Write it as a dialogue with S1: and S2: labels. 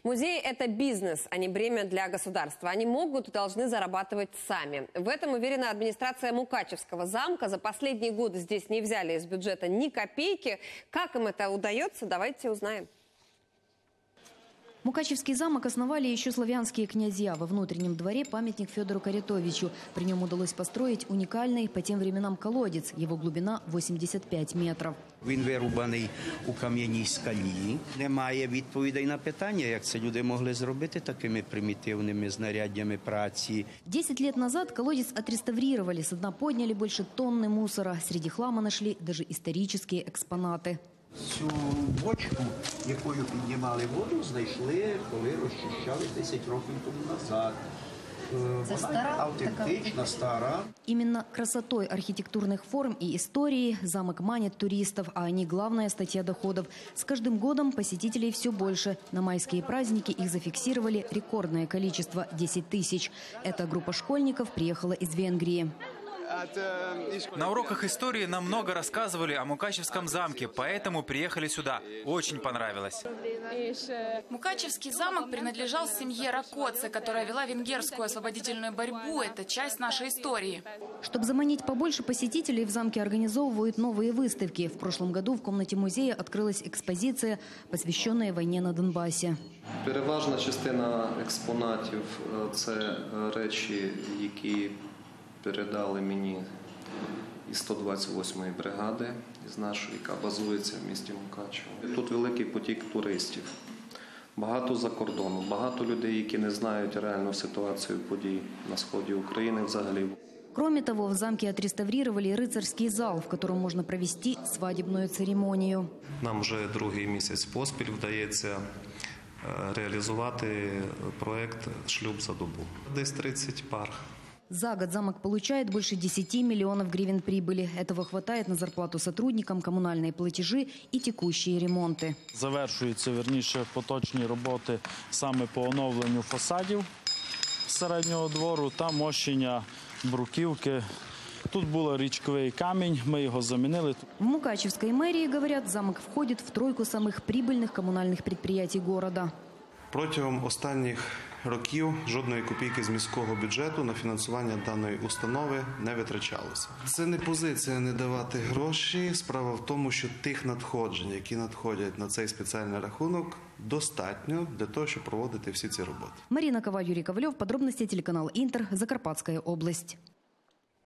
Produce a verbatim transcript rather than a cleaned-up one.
S1: Музей – это бизнес, а не бремя для государства. Они могут и должны зарабатывать сами. В этом уверена администрация Мукачевского замка. За последние годы здесь не взяли из бюджета ни копейки. Как им это удается, давайте узнаем.
S2: Мукачевский замок основали еще славянские князья. Во внутреннем дворе памятник Федору Каретовичу. При нем удалось построить уникальный по тем временам колодец. Его глубина восемьдесят пять метров.
S3: Він вирубаний у кам'яній скалі. Немає відповідей на питання, як це люди могли зробити такими примітивними знаряддями праці.
S2: Десять лет назад колодец отреставрировали. С дна подняли больше тонны мусора. Среди хлама нашли даже исторические экспонаты.
S3: Цю бочку, якою піднімали воду, знайшли, коли розчищали десять років тому назад.
S2: Это стара,
S3: аутентична, стара.
S2: Именно красотой архитектурных форм и истории замок манит туристов, а они главная статья доходов. С каждым годом посетителей все больше. На майские праздники их зафиксировали рекордное количество – десять тысяч. Эта группа школьников приехала из Венгрии.
S4: На уроках истории нам много рассказывали о Мукачевском замке, поэтому приехали сюда. Очень понравилось.
S5: Мукачевский замок принадлежал семье Ракоци, которая вела венгерскую освободительную борьбу. Это часть нашей истории.
S2: Чтобы заманить побольше посетителей, в замке организовывают новые выставки. В прошлом году в комнате музея открылась экспозиция, посвященная войне на Донбассе.
S6: Переважна частина експонатів – це речі, які передали мені із сто двадцять восьмої бригади, із нашої, яка базується в місті Мукачево. Тут великий потік туристів, багато за кордону, багато людей, які не знають реальну ситуацію подій на сході України взагалі.
S2: Кроме того, в замке отреставрировали рыцарский зал, в котором можно провести свадебную церемонию.
S6: Нам вже другий місяць поспіль вдається реалізувати проект «Шлюб за добу». Десь тридцять пар.
S2: За год замок получает больше десяти миллионов гривен прибыли. Этого хватает на зарплату сотрудникам, коммунальные платежи и текущие ремонты.
S7: Завершуються, верніше, поточні роботи саме по оновленню фасадів середнього двору та мощення бруківки. Тут був річковий камінь, ми його замінили.
S2: В Мукачевской мэрии, говорят, замок входит в тройку самых прибыльных коммунальных предприятий города.
S8: Протягом останніх років жодної копійки з міського бюджету на фінансування даної установи не витрачалося. Це не позиція не давати гроші. Справа в тому, що тих надходжень, які надходять на цей спеціальний рахунок, достатньо для того, щоб проводити всі ці роботи.
S2: Марина Кова, Юрий Ковалев. Подробности телеканал Интер. Закарпатская область.